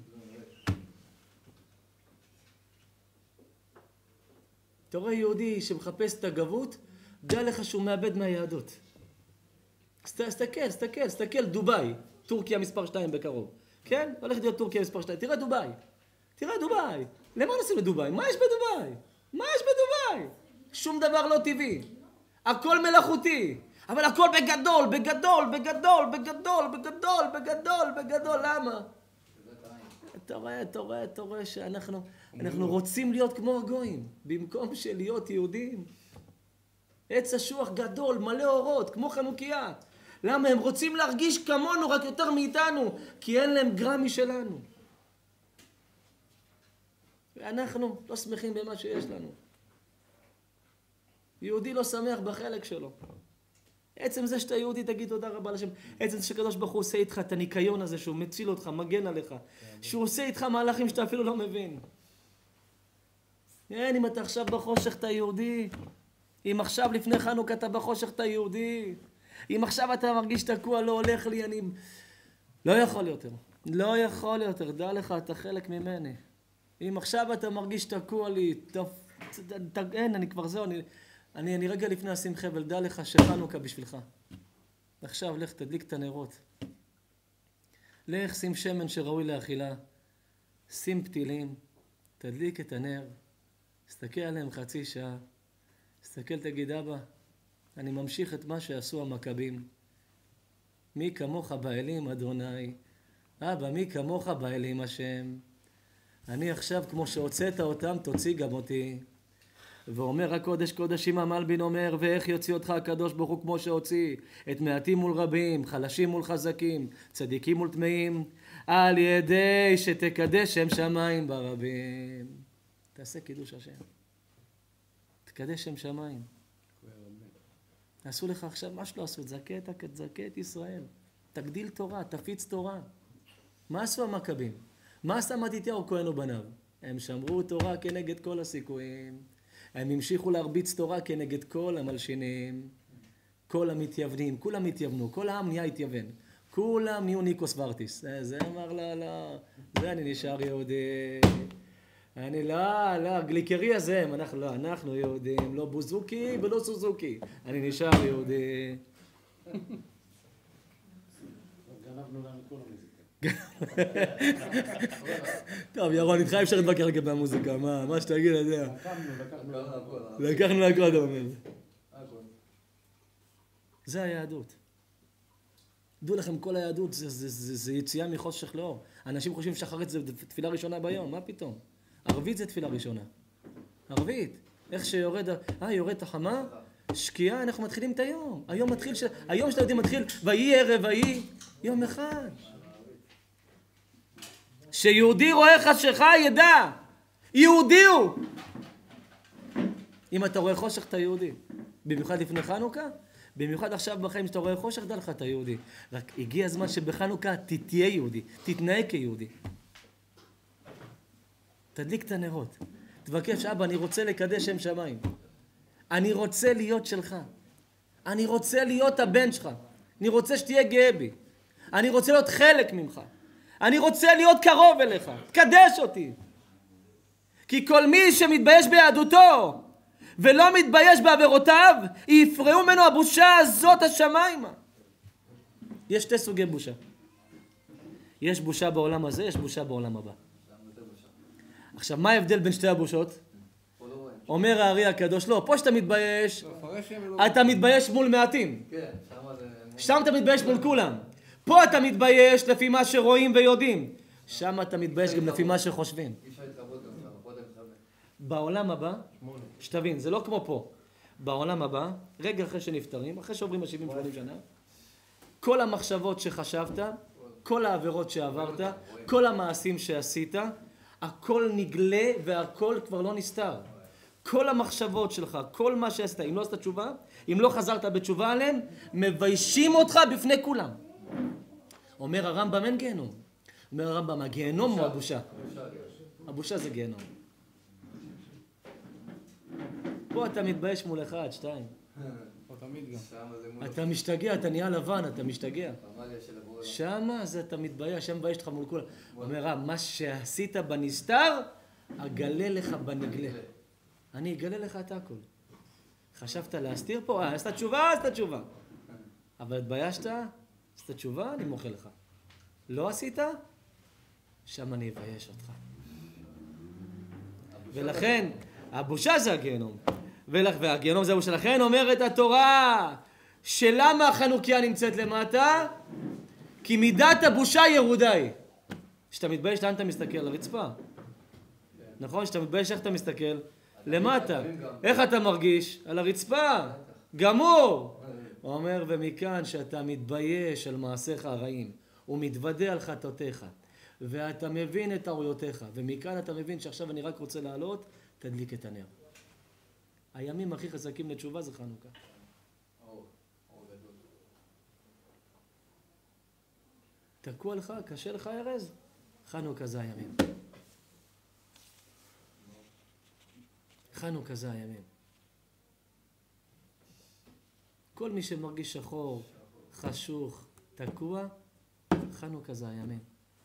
אתה רואה יהודי שמחפש את הגבות, דע לך שהוא מאבד מהיהדות. תסתכל, תסתכל, תסתכל, דובאי, טורקיה מספר שתיים בקרוב. כן? הולכת להיות טורקיה מספר שתיים. תראה דובאי. תראה דובאי. למה נוסעים לדובאי? מה יש בדובאי? מה יש בדובאי? שום דבר לא טבעי. הכל מלאכותי. אבל הכל בגדול, בגדול, בגדול, בגדול, בגדול, בגדול, בגדול. למה? אתה רואה, אתה רואה, אתה רואה שאנחנו אנחנו רוצים להיות כמו הגויים, במקום של להיות יהודים. עץ אשוח גדול, מלא אורות, כמו חנוכיה. למה? הם רוצים להרגיש כמונו, רק יותר מאיתנו, כי אין להם גרם משלנו. ואנחנו לא שמחים במה שיש לנו. יהודי לא שמח בחלק שלו. עצם זה שאתה יהודי, תגיד תודה רבה לשם. עצם זה שקדוש ברוך הוא עושה איתך את הניקיון הזה, שהוא מציל אותך, מגן עליך. שהוא עושה איתך מהלכים שאתה אפילו לא מבין. אין, אם אתה עכשיו בחושך אתה יהודי. אם עכשיו לפני חנוכה אתה בחושך אתה יהודי. אם עכשיו אתה מרגיש תקוע, לא הולך לי, אני... לא יכול יותר. לא יכול יותר. דע לך, אתה חלק ממני. אם עכשיו אתה מרגיש תקוע לי, ת... ת... ת... אין, אני כבר זהו, אני... אני, אני רגע לפני אשים חבל, דע לך שחנוכה בשבילך. עכשיו לך תדליק את הנרות. לך שים שמן שראוי לאכילה. שים פתילים. תדליק את הנר. תסתכל עליהם חצי שעה. תסתכל, תגיד, אבא, אני ממשיך את מה שעשו המכבים. מי כמוך באלים, אדוני. אבא, מי כמוך באלים, השם. אני עכשיו, כמו שהוצאת אותם, תוציא גם אותי. ואומר הקודש קודשים המלבין אומר, ואיך יוציא אותך הקדוש ברוך הוא כמו שהוציא את מעטים מול רבים, חלשים מול חזקים, צדיקים מול טמאים, על ידי שתקדש שם שמיים ברבים. תעשה קידוש השם. תקדש שם שמיים. עשו לך עכשיו, מה שלא עשו? תזכה את, תזכה את ישראל. תגדיל תורה, תפיץ תורה. מה עשו המכבים? מה עשה מתתיהו כהן ובניו? הם שמרו תורה כנגד כל הסיכויים. הם המשיכו להרביץ תורה כנגד כל המלשינים. כל המתייוונים, כולם התייוונו, כל העם נהיה התייוון. כולם נהיו ניקוס ורטיס. זה, זה אמר לה, לא, זה אני נשאר יהודי. אני לא, לא, גליקרי הזה, אנחנו לא, אנחנו יהודים, לא בוזוקי ולא סוזוקי. אני נשאר יהודי. גנבנו לנו כל המוזיקה. טוב, ירון, איתך אפשר להתווכח לגבי המוזיקה, מה, מה שתגיד, אתה יודע. לקחנו, לקחנו. לקחנו להכל, אתה אומר. זה היהדות. דעו לכם, כל היהדות זה, זה, זה, זה יציאה מחושך לאור. אנשים חושבים שחרית זה תפילה ראשונה ביום, מה פתאום? ערבית זה תפילה ראשונה. ערבית. איך שיורד, אה, יורד תחמה, שקיעה, אנחנו מתחילים את היום. היום מתחיל, ש... היום שאתה יודעים מתחיל, ויהי ערב, ויהי יום אחד. שיהודי רואה חשיכה ידע. יהודי הוא. אם אתה רואה חושך, אתה יהודי. במיוחד לפני חנוכה, במיוחד עכשיו בחיים שאתה רואה חושך, דע לך, אתה יהודי. רק הגיע הזמן שבחנוכה תהיה יהודי, תתנהג כיהודי. תדליק את הנרות. תבקש, אבא, אני רוצה לקדש שם שמיים. אני רוצה להיות שלך. אני רוצה להיות הבן שלך. אני רוצה שתהיה גאה בי. אני רוצה להיות חלק ממך. אני רוצה להיות קרוב אליך. קדש אותי. כי כל מי שמתבייש ביהדותו ולא מתבייש בעבירותיו, יפרעו ממנו הבושה הזאת השמיימה. יש שתי סוגי בושה. יש בושה בעולם הזה, יש בושה בעולם הבא. עכשיו, מה ההבדל בין שתי הבושות? אומר הארי הקדוש, לא, פה שאתה מתבייש, אתה מתבייש מול מעטים. שם אתה מתבייש מול כולם. פה אתה מתבייש לפי מה שרואים ויודעים. שם אתה מתבייש גם לפי מה שחושבים. בעולם הבא, שתבין, זה לא כמו פה. בעולם הבא, רגע אחרי שנפטרים, אחרי שעוברים ה-שבעים שמונים שנה, כל המחשבות שחשבת, כל העבירות שעברת, כל המעשים שעשית, הכל נגלה והכל כבר לא נסתר. כל המחשבות שלך, כל מה שעשית, אם לא עשית תשובה, אם לא חזרת בתשובה עליהם, מביישים אותך בפני כולם. אומר הרמב"ם, אין גיהנום. אומר הרמב"ם, הגיהנום הוא הבושה. הבושה זה גיהנום. פה אתה מתבייש מול אחד, שתיים. אתה משתגע, אתה נהיה לבן, אתה משתגע. שמה אז אתה מתבייש, שם מבייש לך מול כולם. אומר, מה שעשית בנסתר, אגלה לך בנגלה. אני אגלה לך את הכל. חשבת להסתיר פה? אה, עשת תשובה, עשת תשובה. אבל התביישת, עשת תשובה, אני מוחה לך. לא עשית? שם אני אבייש אותך. ולכן, הבושה זה הגיהנום. והגיהנום זה הבושה. לכן אומרת התורה, שלמה החנוכיה נמצאת למטה? כי מידת הבושה ירודה היא. כשאתה מתבייש, לאן אתה מסתכל? על הרצפה. נכון? כשאתה מתבייש, איך אתה מסתכל? למטה. איך אתה מרגיש? על הרצפה. גמור. הוא אומר, ומכאן שאתה מתבייש על מעשיך הרעים, ומתוודה על חטאותיך, ואתה מבין את טעויותיך, ומכאן אתה מבין שעכשיו אני רק רוצה לעלות, תדליק את הנר. הימים הכי חזקים לתשובה זה חנוכה. תקוע לך, קשה לך ארז? חנוכה זה הימים. חנוכה זה הימים. כל מי שמרגיש שחור, חשוך, תקוע, חנוכה זה הימים.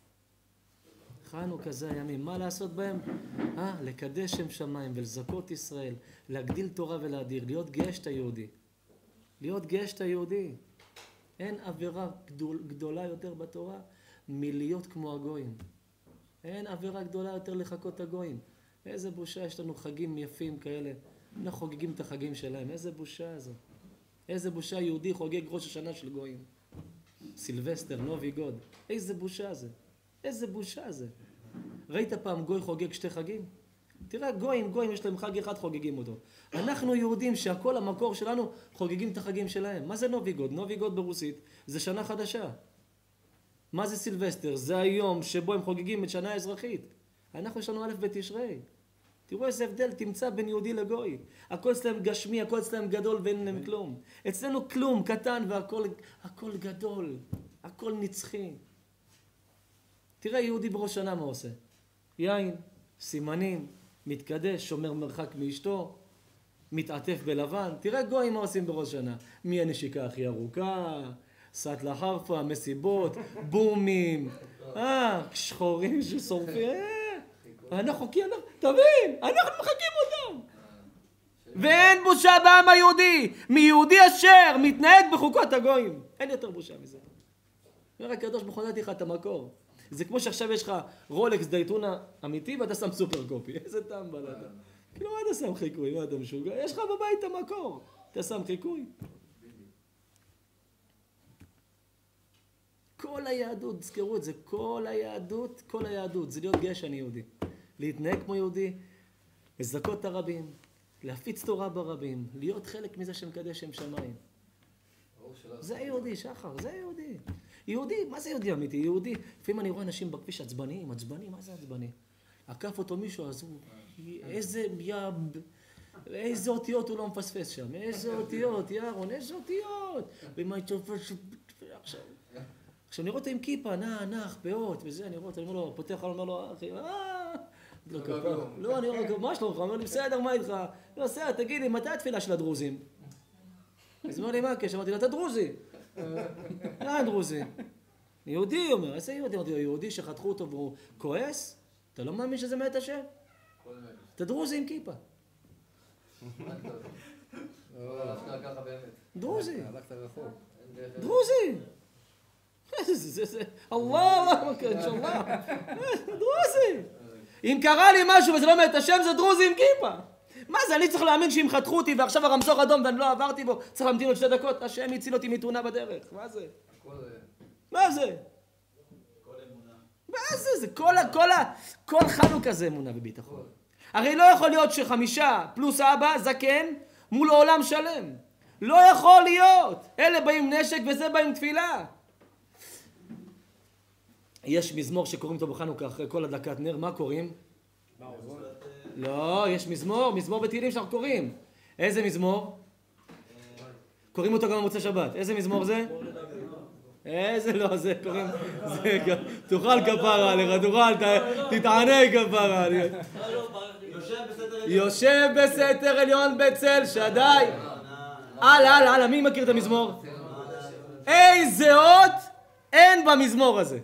חנוכה זה הימים. מה לעשות בהם? אה, לקדש שם שמיים ולזכות ישראל, להגדיל תורה ולהדיר, להיות גאה שאתה יהודי. להיות גאה שאתה יהודי. אין עבירה גדול, גדולה יותר בתורה מלהיות כמו הגויים. אין עבירה גדולה יותר לחכות את הגויים. איזה בושה, יש לנו חגים יפים כאלה. אנחנו חוגגים את החגים שלהם. איזה בושה זו. איזה בושה יהודי חוגג ראש השנה של גויים. סילבסטר, נובי גוד. איזה בושה זה. איזה בושה זה. ראית פעם גוי חוגג שתי חגים? תראה, גויים, גויים, יש להם חג אחד, חוגגים אותו. אנחנו יהודים שהכל המקור שלנו חוגגים את החגים שלהם. מה זה נובי גוד? נובי גוד ברוסית זה שנה חדשה. מה זה סילבסטר? זה היום שבו הם חוגגים את שנה האזרחית. אנחנו יש לנו א' בתשרי. תראו איזה הבדל תמצא בין יהודי לגוי. הכל אצלם גשמי, הכל אצלם גדול ואין להם כלום. אצלנו כלום, קטן והכל הכל גדול. הכל נצחי. תראה יהודי בראש שנה מה עושה. יין, סימנים, מתקדש, שומר מרחק מאשתו, מתעטף בלבן. תראה גויים מה עושים בראש שנה. מי הנשיקה הכי ארוכה, סטלה חרפה, מסיבות, בומים, אה, שחורים ששורפים. אנחנו, כי אנחנו, תבין, אנחנו מחכים אותם. ואין בושה בעם היהודי, מיהודי אשר מתנהג בחוקות הגויים. אין יותר בושה מזה. אומר הקדוש ברוך הוא נתתי לך את המקור. זה כמו שעכשיו יש לך רולקס דייטונה אמיתי ואתה שם סופר קופי. איזה טעם בלדה. כאילו מה אתה שם חיקוי? מה אתה משוגע? יש לך בבית את המקור. אתה שם חיקוי. כל היהדות, תזכרו את זה, כל היהדות, כל היהדות, זה להיות גאה שאני יהודי. להתנהג כמו יהודי, לזכות את הרבים, להפיץ תורה ברבים, להיות חלק מזה שמקדש שם שמיים. זה יהודי, שחר, זה יהודי. יהודי, מה זה יהודי אמיתי? יהודי, לפעמים אני רואה אנשים בכביש עצבניים, עצבניים, מה זה עצבני? עקף אותו מישהו, אז הוא, איזה יב, איזה אותיות הוא לא מפספס שם, איזה אותיות, ירון, איזה אותיות. ומה יתופש, עכשיו. עכשיו אני רואה אותו עם כיפה, נע, נח, פאות, וזה, אני רואה אותו, אני אומר לו, פותח, אני אומר לו, אחי, אה, לא כפר. לא, אני אומר לו, מה שלומך? הוא אומר לי, בסדר, מה איתך? לא, בסדר, תגיד לי, מתי התפילה של הדרוזים? אז הוא אומר לי, מה הקשר? אמרתי לו, אתה דרוזי. לא, דרוזי. יהודי, אומר, איזה יהודי? אמרתי לו, יהודי שחתכו אותו והוא כועס? אתה לא מאמין שזה מת השם? אתה דרוזי עם כיפה. דרוזי. דרוזי. זה, זה, אללה, אינשאללה. דרוזי. אם קרה לי משהו וזה לא מת השם, זה דרוזי עם כיפה. מה זה, אני צריך להאמין שאם חתכו אותי ועכשיו הרמזור אדום ואני לא עברתי בו, צריך להמתין עוד שתי דקות, השם הציל אותי מתאונה בדרך. מה זה? מה זה? מה זה? זה כל, כל, כל חנוכה זה אמונה וביטחון. הרי לא יכול להיות שחמישה פלוס אבא, זקן, מול עולם שלם. לא יכול להיות. אלה באים נשק וזה באים תפילה. יש מזמור שקוראים אותו בחנוכה אחרי כל הדקת נר, מה קוראים? לא, יש מזמור, מזמור בתהילים שאנחנו קוראים. איזה מזמור? קוראים אותו גם במוצאי שבת. איזה מזמור זה? איזה לא, זה קוראים... תאכל כפרה עליך, תאכל, תתענה כפרה. יושב בסתר עליון בצל שדי. הלאה, הלאה, הלאה, מי מכיר את המזמור? איזה אות אין במזמור הזה.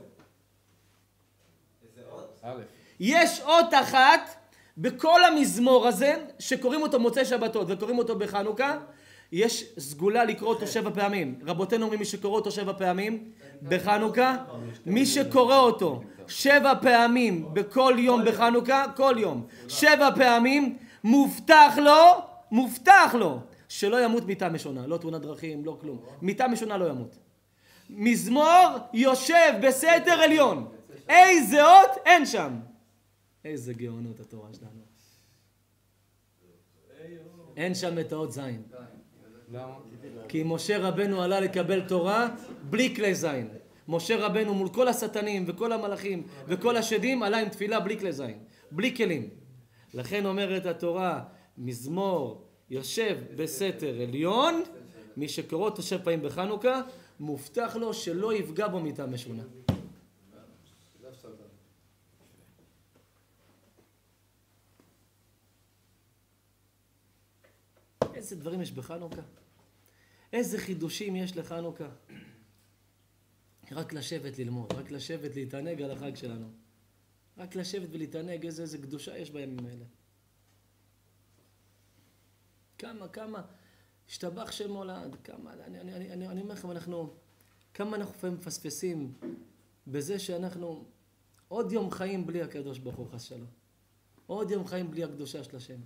יש אות אחת בכל המזמור הזה שקוראים אותו מוצאי שבתות וקוראים אותו בחנוכה, יש סגולה לקרוא אותו שבע פעמים. רבותינו אומרים מי שקורא אותו שבע פעמים בחנוכה, מי שקורא אותו שבע פעמים בכל יום בחנוכה, כל יום, שבע פעמים, מובטח לו, מובטח לו, שלא ימות מיתה משונה, לא תאונת דרכים, לא כלום. מיתה משונה לא ימות. מזמור יושב בסתר עליון. איזה אות אין שם. איזה גאונות התורה שלנו. אין שם את האות זין. כי משה רבנו עלה לקבל תורה בלי כלי זין. משה רבנו מול כל השטנים וכל המלאכים וכל השדים עלה עם תפילה בלי כלי זין. בלי כלים. לכן אומרת התורה, מזמור יושב בסתר עליון, מי שקורא אותו שבע פעמים בחנוכה, מובטח לו שלא יפגע בו מיתה משונה. איזה דברים יש בחנוכה? איזה חידושים יש לחנוכה? רק לשבת ללמוד, רק לשבת להתענג על החג שלנו. רק לשבת ולהתענג, איזה, איזה קדושה יש בימים האלה. כמה, כמה, השתבח שם מולד, כמה, אני, אני, אני, אני, אני אומר לכם, אנחנו, כמה אנחנו לפעמים מפספסים בזה שאנחנו עוד יום חיים בלי הקדוש ברוך הוא חס שלום. עוד יום חיים בלי הקדושה של השם.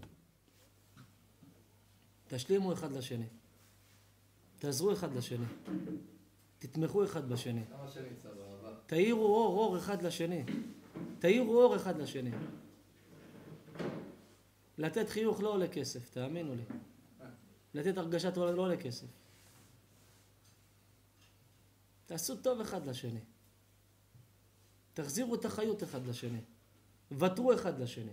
תשלימו אחד לשני. תעזרו אחד לשני. תתמכו אחד בשני. תאירו אור, אור אחד לשני. תאירו אור אחד לשני. לתת חיוך לא עולה כסף, תאמינו לי. לתת הרגשת טובה לא עולה כסף. תעשו טוב אחד לשני. תחזירו את החיות אחד לשני. ותרו אחד לשני.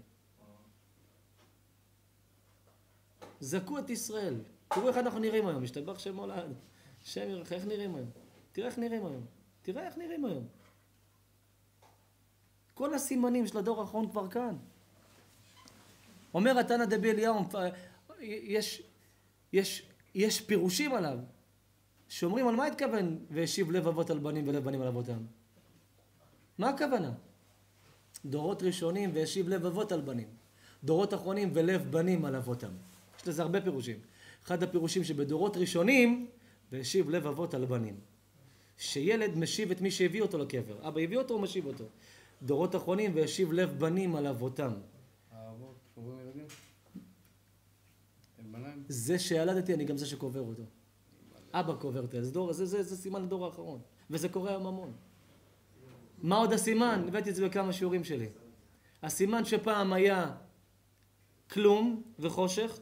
זכו את ישראל. תראו איך אנחנו נראים היום. משתבח שם מולד. שם ירח, איך נראים היום? תראה איך נראים היום. תראה איך נראים היום. כל הסימנים של הדור האחרון כבר כאן. אומר התנא דבי אליהו, יש, יש, יש פירושים עליו, שאומרים על מה התכוון והשיב לב אבות על בנים ולב בנים על אבותם. מה הכוונה? דורות ראשונים והשיב לב אבות על בנים. דורות אחרונים ולב בנים על אבותם. יש לזה הרבה פירושים. אחד הפירושים שבדורות ראשונים והשיב לב אבות על בנים. שילד משיב את מי שהביא אותו לקבר. אבא הביא אותו, הוא משיב אותו. דורות אחרונים והשיב לב בנים על אבותם. האבות קוברים ילדים? הם בניים? זה שילדתי, אני גם זה שקובר אותו. אבא קובר את הילד. זה, זה, זה סימן לדור האחרון. וזה קורה היום המון. מה עוד הסימן? הבאתי את זה בכמה שיעורים שלי. הסימן שפעם היה כלום וחושך,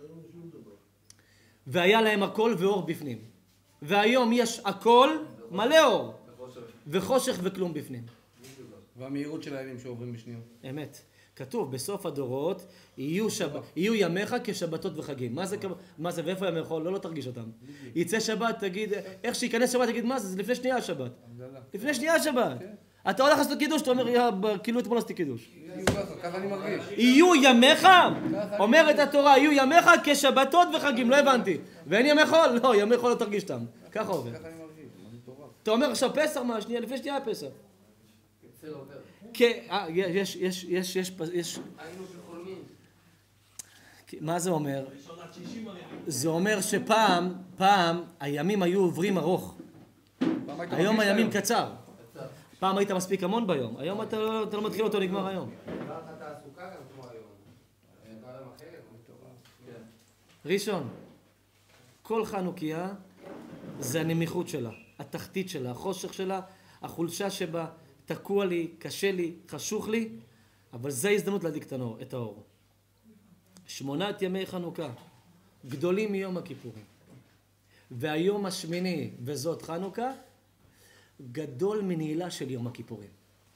והיה להם הכל ואור בפנים. והיום יש הכל מלא אור, וחושך וכלום בפנים. והמהירות של הימים שעוברים בשניות. אמת. כתוב, בסוף הדורות יהיו, שב... יהיו ימיך כשבתות וחגים. מה זה, מה זה ואיפה ימיך? לא, לא תרגיש אותם. יצא שבת, תגיד, איך שיכנס שבת, תגיד, מה זה? זה לפני שנייה השבת. לפני שנייה השבת. אתה הולך לעשות קידוש, אתה אומר, כאילו אתמול עשיתי קידוש. ככה אני מרגיש. יהיו ימיך, אומרת התורה, יהיו ימיך כשבתות וחגים, לא הבנתי. ואין ימי חול? לא, ימי חול לא תרגיש אותם. ככה עובר. ככה אני מרגיש, זה תורה. אתה אומר עכשיו פסח, מה? שנייה, לפני שנייה פסח. יש, יש, יש, יש, יש... היינו כחולמים. מה זה אומר? זה אומר שפעם, פעם, הימים היו עוברים ארוך. היום הימים קצר. פעם היית מספיק המון ביום, היום אתה לא מתחיל אותו, נגמר היום. לא לך תעסוקה גם כמו היום. אתה עולם אחרת. ראשון, כל חנוכיה זה הנמיכות שלה, התחתית שלה, החושך שלה, החולשה שבה, תקוע לי, קשה לי, חשוך לי, אבל זה הזדמנות להדליק את האור. שמונת ימי חנוכה, גדולים מיום הכיפורים. והיום השמיני, וזאת חנוכה, גדול מנעילה של יום הכיפורים.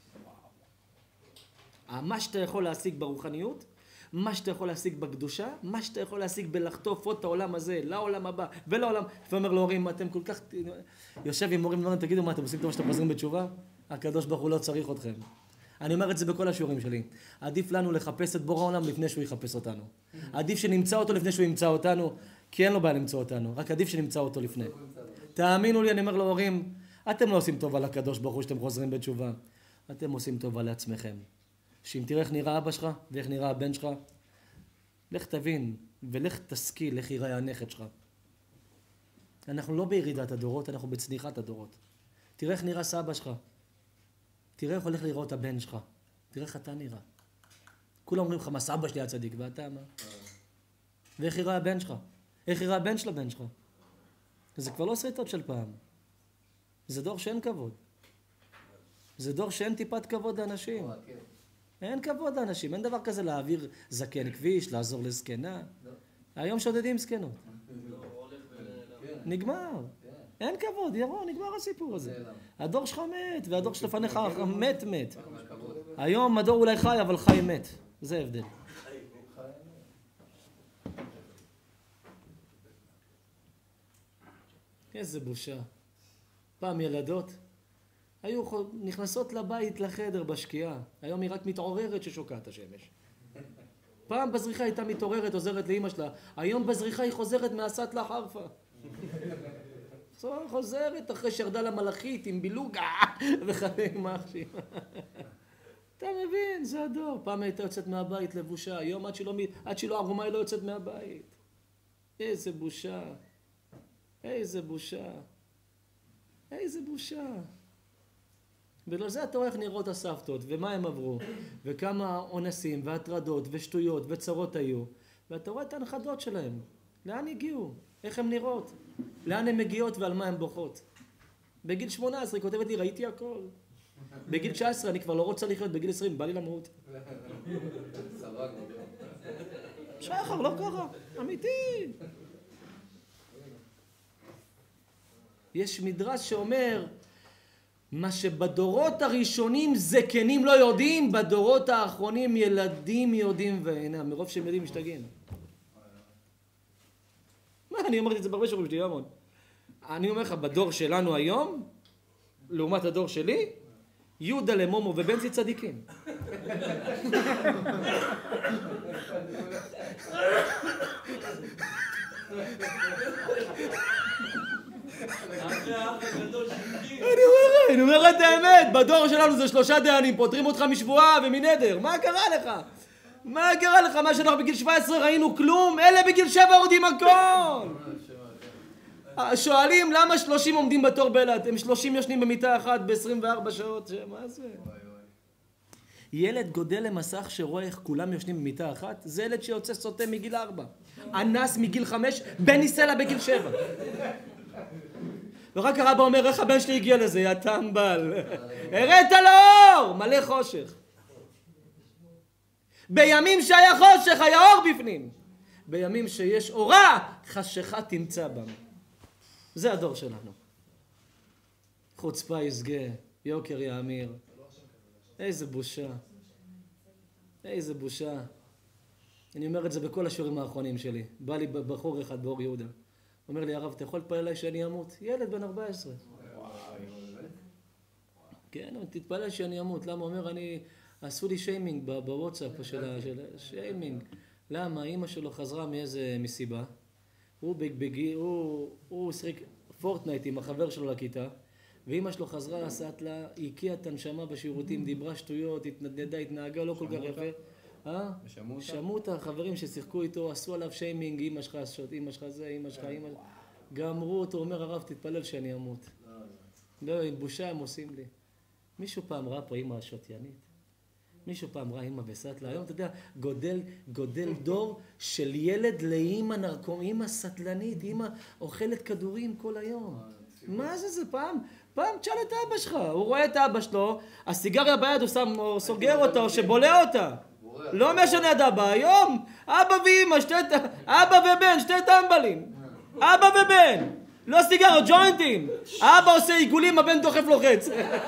מה שאתה יכול להשיג ברוחניות, מה שאתה יכול להשיג בקדושה, מה שאתה יכול להשיג בלחטוף עוד את העולם הזה, לעולם הבא ולעולם. ואומר להורים, אתם כל כך... יושב עם הורים, תגידו מה, אתם עושים טוב שאתם חוזרים בתשובה? הקדוש ברוך הוא לא צריך אתכם. אני אומר את זה בכל השיעורים שלי. עדיף לנו לחפש את בור העולם לפני שהוא יחפש אותנו. עדיף שנמצא אותו לפני שהוא ימצא אותנו, כי אין לו בעיה למצוא אותנו, רק עדיף שנמצא אותו לפני. תאמינו לי, אני אומר להורים, אתם לא עושים טוב על הקדוש ברוך הוא שאתם חוזרים בתשובה. אתם עושים טוב על עצמכם. שאם תראה איך נראה אבא שלך ואיך נראה הבן שלך, לך תבין ולך תשכיל איך יראה הנכד שלך. אנחנו לא בירידת הדורות, אנחנו בצניחת הדורות. תראה איך נראה סבא שלך. תראה איך הולך לראות הבן שלך. תראה איך אתה נראה. כולם אומרים לך, מה סבא שלי הצדיק, ואתה מה? ואיך יראה הבן שלך? איך יראה הבן של הבן שלך? זה כבר לא סריטות של פעם. זה דור שאין כבוד. זה דור שאין טיפת כבוד לאנשים. אין כבוד לאנשים, אין דבר כזה להעביר זקן כביש, לעזור לזקנה. היום שודדים זקנות. נגמר. אין כבוד, ירון, נגמר הסיפור הזה. הדור שלך מת, והדור שלפניך מת מת. היום הדור אולי חי, אבל חי מת. זה ההבדל. איזה בושה. פעם ילדות היו נכנסות לבית, לחדר, בשקיעה. היום היא רק מתעוררת ששוקעת השמש. פעם בזריחה הייתה מתעוררת, עוזרת לאמא שלה. היום בזריחה היא חוזרת מעשת לה חרפה. חוזרת אחרי שירדה למלאכית עם בילוגה וחיים מחשים. אתה מבין, זה הדור. פעם הייתה יוצאת מהבית לבושה. היום עד שהיא לא, עד שהיא לא ערומה היא לא יוצאת מהבית. איזה בושה. איזה בושה. איזה בושה. בגלל זה אתה רואה איך נראות הסבתות, ומה הם עברו, וכמה אונסים, והטרדות, ושטויות, וצרות היו. ואתה רואה את הנכדות שלהם. לאן הגיעו? איך הן נראות? לאן הן מגיעות ועל מה הן בוכות? בגיל שמונה עשרה היא כותבת לי, ראיתי הכל. בגיל תשע עשרה אני כבר לא רוצה לחיות, בגיל עשרים בא לי למות. שחר, לא ככה, אמיתי. יש מדרש שאומר, מה שבדורות הראשונים זקנים לא יודעים, בדורות האחרונים ילדים יודעים ואינם. מרוב שהם יודעים משתגעים. מה, אני אמרתי את זה בהרבה שיעורים שלי, המון. אני אומר לך, בדור שלנו היום, לעומת הדור שלי, יהודה למומו ובנצי צדיקים. אני אומר את האמת, בדור שלנו זה שלושה דיינים, פותרים אותך משבועה ומנדר, מה קרה לך? מה קרה לך? מה שאנחנו בגיל שבע עשרה ראינו כלום, אלה בגיל שבע יודעים הכל. שואלים למה שלושים עומדים בתור באילת, הם שלושים ישנים במיטה אחת ב-עשרים וארבע שעות, מה זה? ילד גודל למסך שרואה איך כולם ישנים במיטה אחת, זה ילד שיוצא סוטה מגיל ארבע, אנס מגיל חמש, בני סלע בגיל שבע. ורק הרבא אומר, איך הבן שלי הגיע לזה, יא טמבל? הראת לאור, מלא חושך. בימים שהיה חושך, היה אור בפנים. בימים שיש אורה, חשיכה תמצא בנו. זה הדור שלנו. חוצפה יסגה, יוקר יאמיר. איזה בושה. איזה בושה. אני אומר את זה בכל השיעורים האחרונים שלי. בא לי בחור אחד באור יהודה. אומר לי, הרב, אתה יכול לפעול אליי שאני אמות? ילד בן ארבע עשרה. כן, אבל תתפלל שאני אמות. למה? הוא אומר, אני... עשו לי שיימינג בוואטסאפ של השיימינג. למה? אמא שלו חזרה מאיזה מסיבה. הוא בגיל... הוא שריק פורטנייט עם החבר שלו לכיתה. ואמא שלו חזרה, עשת לה, הקיעה את הנשמה בשירותים, דיברה שטויות, התנדנדה, התנהגה לא כל כך יפה. אה? שמעו אותה, החברים ששיחקו איתו, עשו עליו שיימינג, אמא שלך, אמא שלך זה, אמא שלך, אמא... גמרו אותו, אומר הרב, תתפלל שאני אמות. לא, עם בושה הם עושים לי. מישהו פעם ראה פה אמא השותיינית? מישהו פעם ראה אמא בסטלה? היום אתה יודע, גודל, גודל דור של ילד לאמא נרקום, אמא סטלנית, אמא אוכלת כדורים כל היום. מה זה זה פעם? פעם תשאל את אבא שלך, הוא רואה את אבא שלו, הסיגריה ביד הוא שם, או סוגר אותה, או שבולע אותה. לא משנה את אבא, היום אבא ואמא, שתי, אבא ובן, שתי טמבלים. אבא ובן, לא סיגריות, ג'וינטים. אבא עושה עיגולים, הבן דוחף לוחץ.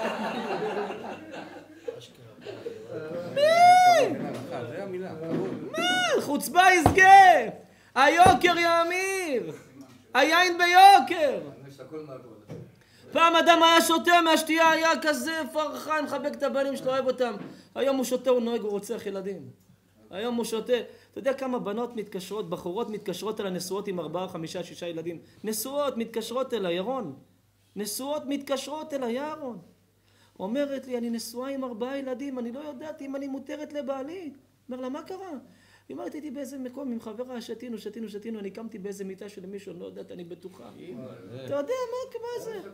מה? חוצפה יסגה, היוקר יאמיר, היין ביוקר. פעם אדם היה שותה מהשתייה, היה כזה פרחן, מחבק את הבנים שלו, אוהב אותם. היום הוא שותה, הוא נוהג, הוא רוצח ילדים. היום הוא שותה. אתה יודע כמה בנות מתקשרות, בחורות מתקשרות אל הנשואות עם ארבעה, חמישה, שישה ילדים. נשואות מתקשרות אל הירון. נשואות מתקשרות אל הירון. אומרת לי, אני נשואה עם ארבעה ילדים, אני לא יודעת אם אני מותרת לבעלי. אומר לה, מה קרה? היא אומרת, הייתי באיזה מקום עם חברה, שתינו, שתינו, שתינו, אני קמתי באיזה מיטה של מישהו, אני לא יודעת, אני בטוחה. אתה יודע מה זה?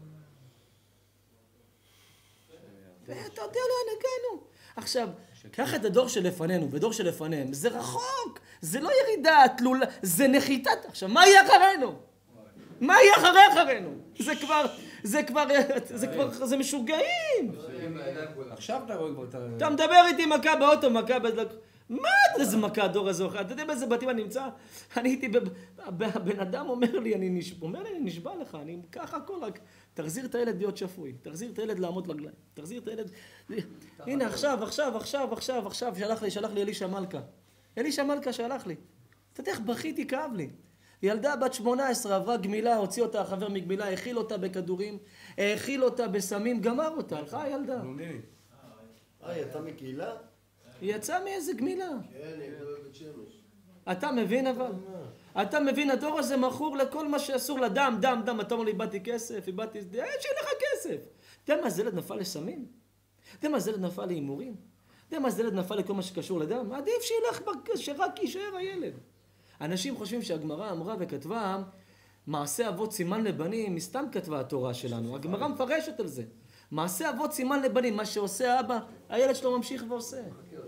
אתה יודע לאן הגענו. עכשיו, קח את הדור שלפנינו, ודור שלפניהם, זה רחוק, זה לא ירידה, תלולה, זה נחיתת. עכשיו, מה יהיה אחרינו? מה יהיה אחרי אחרינו? זה כבר, זה כבר, זה כבר, זה משוגעים. עכשיו אתה רואה כבר את ה... אתה מדבר איתי מכה באוטו, מכה בדלק... מה איזה מכה הדור הזה? אתה יודע באיזה בתים אני נמצא? אני הייתי... הבן אדם אומר לי, אני נשבע, אומר לי, אני נשבע לך, אני ככה הכל, רק תחזיר את הילד להיות שפוי, תחזיר את הילד לעמוד רגליים, תחזיר את הילד... הנה, עכשיו, עכשיו, עכשיו, עכשיו, עכשיו, שלח לי, שלח לי אלישע מלכה. אלישע מלכה שלח לי. אתה יודע איך בכיתי, כאב לי. ילדה בת שמונה עשרה עברה גמילה, הוציא אותה החבר מגמילה, האכיל אותה בכדורים, האכיל אותה בסמים, גמר אותה, הלכה הילדה. אה, יצא מקהילה? היא יצאה מאיזה גמילה. כן, היא בבית שמש. אתה מבין אבל? אתה מבין, הדור הזה מכור לכל מה שאסור לדם, דם, דם. אתה אומר לי, איבדתי כסף, איבדתי... אין שיהיה לך כסף. אתה יודע מה, זה ילד נפל לסמים? אתה יודע מה, זה ילד נפל להימורים? אתה יודע מה, זה ילד נפל לכל מה שקשור לדם? עדיף שילך, שרק יישאר הילד. אנשים חושבים שהגמרא אמרה וכתבה, מעשה אבות סימן לבנים, מסתם כתבה התורה שלנו. הגמרא מפרשת על זה. מעשה אבות סימן לבנים, מה שעושה האבא, הילד שלו ממשיך ועושה.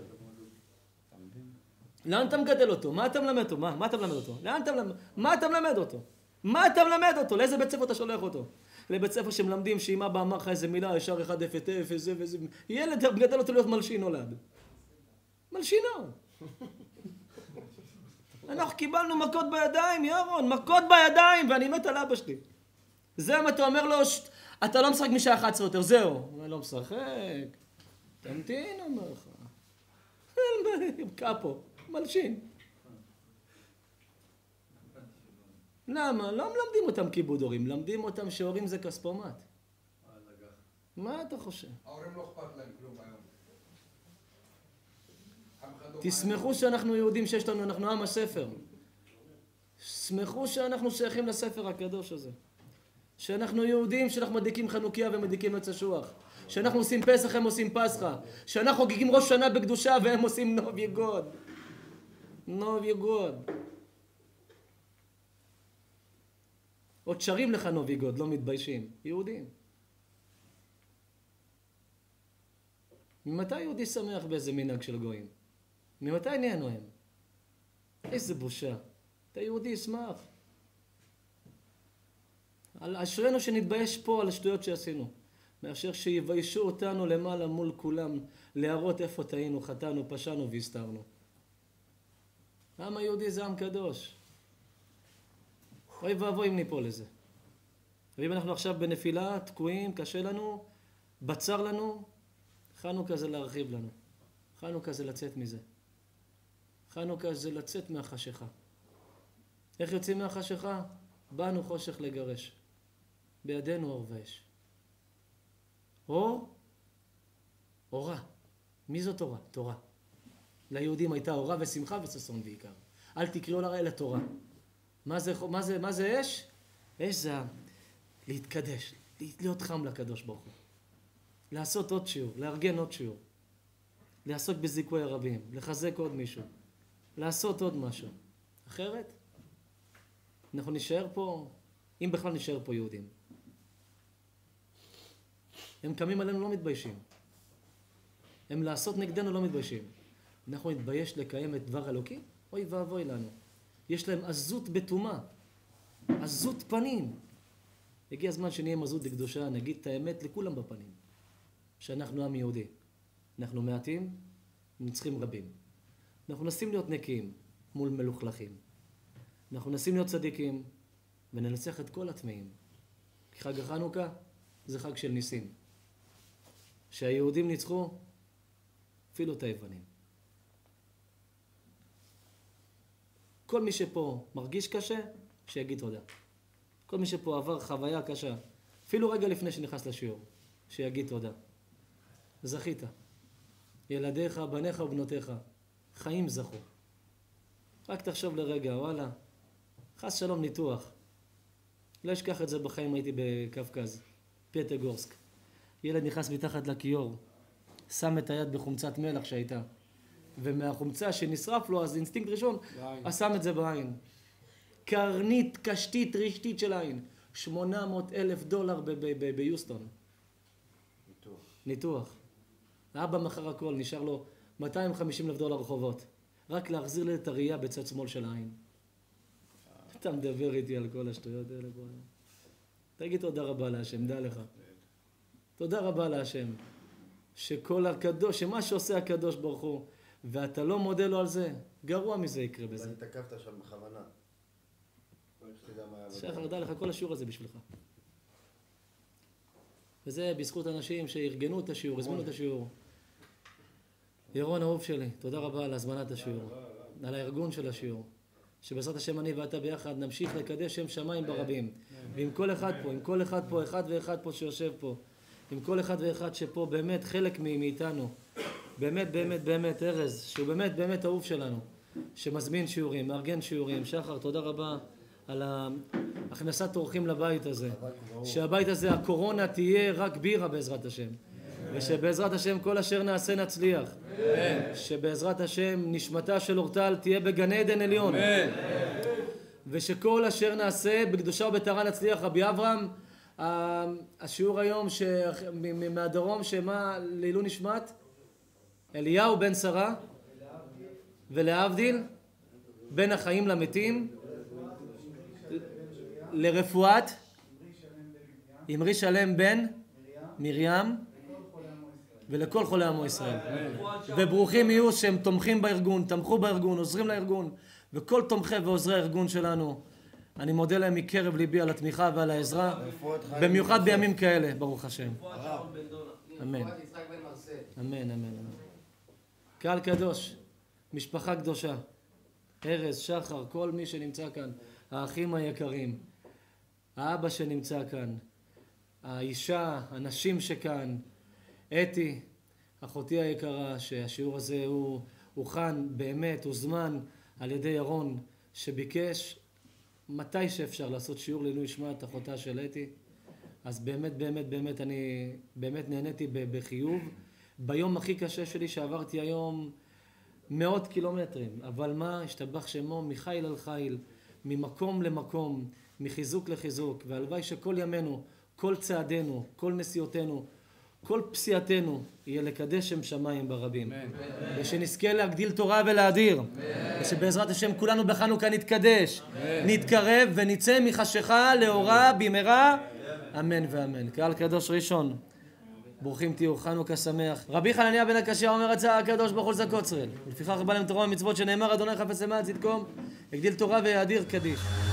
לאן אתה מגדל אותו? מה אתה מלמד אותו? מה, מה אתה מלמד אותו? לאן אתה מלמד? מה אתה מלמד אותו? מה אתה מלמד אותו? לאיזה בית ספר אתה שולח אותו? לבית ספר שמלמדים שאם אבא אמר לך איזה מילה, ישר אחד אפס אפס וזה וזה. ילד מגדל אותו להיות מלשין נולד. מלשינו. אנחנו קיבלנו מכות בידיים, ירון, מכות בידיים, ואני מת על אבא שלי. זה אם אתה אומר לו, אתה לא משחק משעה אחת עשרה יותר, זהו. אני לא משחק. תמתין, אומר לך. קאפו, מלשין. למה? לא מלמדים אותם כיבוד הורים, מלמדים אותם שהורים זה כספומט. מה אתה חושב? ההורים לא אכפת להם כלום היום. תשמחו שאנחנו יהודים שיש לנו, אנחנו עם הספר. תשמחו שאנחנו שייכים לספר הקדוש הזה. שאנחנו יהודים, שאנחנו מדליקים חנוכיה ומדליקים עץ אשוח. שאנחנו עושים פסח, הם עושים פסחא. שאנחנו חוגגים ראש שנה בקדושה והם עושים נוב יגוד. נוב יגוד. עוד שרים לך נוב יגוד, לא מתביישים. יהודים. ממתי יהודי שמח באיזה מנהג של גויים? ממתי נהיינו הם? איזה בושה. אתה יהודי ישמח. אשרנו שנתבייש פה על השטויות שעשינו. מאשר שיביישו אותנו למעלה מול כולם, להראות איפה טעינו, חטאנו, פשענו והסתרנו. העם היהודי זה עם קדוש. אוי ואבוי אם ניפול לזה. ואם אנחנו עכשיו בנפילה, תקועים, קשה לנו, בצר לנו, חנוכה זה להרחיב לנו. חנוכה זה לצאת מזה. חנוכה זה לצאת מהחשיכה. איך יוצאים מהחשיכה? באנו חושך לגרש. בידינו אור ואש. אור, אורה. מי זאת אורה? תורה. ליהודים הייתה אורה ושמחה וששון בעיקר. אל תקראו לרע אלא תורה. מה זה, מה זה, מה זה אש? אש זה להתקדש, להיות חם לקדוש ברוך הוא. לעשות עוד שיעור, לארגן עוד שיעור. לעסוק בזיכוי הרבים, לחזק עוד מישהו. לעשות עוד משהו. אחרת, אנחנו נשאר פה, אם בכלל נשאר פה יהודים. הם קמים עלינו לא מתביישים. הם לעשות נגדנו לא מתביישים. אנחנו נתבייש לקיים את דבר אלוקים? אוי ואבוי לנו. יש להם עזות בתומה. עזות פנים. הגיע הזמן שנהיה עם עזות בקדושה, נגיד את האמת לכולם בפנים. שאנחנו עם יהודי. אנחנו מעטים, נצחים רבים. אנחנו נסים להיות נקיים מול מלוכלכים. אנחנו נסים להיות צדיקים וננצח את כל הטמאים. כי חג החנוכה זה חג של ניסים. שהיהודים ניצחו אפילו את היוונים. כל מי שפה מרגיש קשה, שיגיד תודה. כל מי שפה עבר חוויה קשה, אפילו רגע לפני שנכנס לשיעור, שיגיד תודה. זכית. ילדיך, בניך ובנותיך, חיים זכו. רק תחשוב לרגע, וואלה, חס שלום ניתוח. לא אשכח את זה בחיים, הייתי בקווקז, פייטגורסק. ילד נכנס מתחת לכיור, שם את היד בחומצת מלח שהייתה, ומהחומצה שנשרף לו, אז אינסטינקט ראשון, אז שם את זה בעין. קרנית, קשתית, רשתית של עין. שמונה מאות אלף דולר ביוסטון. ניתוח. ניתוח. האבא מכר הכל, נשאר לו מאתיים וחמישים אלף דולר חובות. רק להחזיר לי את הראייה בצד שמאל של העין. אתה מדבר איתי על כל השטויות האלה. תגיד תודה רבה להשם, דע לך. תודה רבה להשם. שכל הקדוש, שמה שעושה הקדוש ברוך הוא, ואתה לא מודה לו על זה, גרוע מזה יקרה בזה. ואני תקפת שם בכוונה. שחר, דע לך, כל השיעור הזה בשבילך. וזה בזכות אנשים שארגנו את השיעור, הזמינו את השיעור. ירון אהוב שלי, תודה רבה על הזמנת השיעור, על הארגון של השיעור. שבעזרת השם אני ואתה ביחד נמשיך לקדש שם שמיים ברבים. ועם כל אחד פה, עם כל אחד פה, אחד ואחד פה שיושב פה, עם כל אחד ואחד שפה באמת חלק מאיתנו, באמת באמת באמת ארז, שהוא באמת באמת אהוב שלנו, שמזמין שיעורים, מארגן שיעורים. שחר, תודה רבה על הכנסת אורחים לבית הזה. שהבית הזה, הקורונה תהיה רק בירה בעזרת השם. ושבעזרת השם כל אשר נעשה נצליח. שבעזרת השם נשמתה של אורטל תהיה בגן עדן עליון. ושכל אשר נעשה בקדושה ובטהרה נצליח. רבי אברהם, השיעור היום מהדרום, שמה לעילוי נשמת? אליהו בן שרה ולהבדיל בין החיים למתים לרפואת אמרי שלם בן מרים ולכל חולי עמו ישראל. וברוכים יהיו שהם תומכים בארגון, תמכו בארגון, עוזרים לארגון, וכל תומכי ועוזרי הארגון שלנו, אני מודה להם מקרב ליבי על התמיכה ועל העזרה, במיוחד בימים כאלה, ברוך השם. אמן. אמן, אמן, אמן. קהל קדוש, משפחה קדושה, ארז, שחר, כל מי שנמצא כאן, האחים היקרים, האבא שנמצא כאן, האישה, הנשים שכאן, אתי, אחותי היקרה, שהשיעור הזה הוא הוכן, באמת, הוזמן על ידי ירון, שביקש מתי שאפשר לעשות שיעור לעילוי נשמת אחותה של אתי. אז באמת, באמת, באמת, אני באמת נהניתי בחיוב. ביום הכי קשה שלי שעברתי היום מאות קילומטרים, אבל מה, השתבח שמו, מחיל על חיל, ממקום למקום, מחיזוק לחיזוק, והלוואי שכל ימינו, כל צעדינו, כל נסיעותינו, כל פסיעתנו יהיה לקדש שם שמיים ברבים. ושנזכה להגדיל תורה ולהדיר. ושבעזרת השם כולנו בחנוכה נתקדש, נתקרב ונצא מחשיכה לאורה במהרה. אמן ואמן. קהל קדוש ראשון, ברוכים תהיו, חנוכה שמח. רבי חנניה בן הקשיא אומר רצה הקדוש ברוך הוא לזכות ישראל. ולפיכך בא להם תורה ומצוות שנאמר אדוני חפץ למען צדקו, הגדיל תורה ויאדיר קדיש.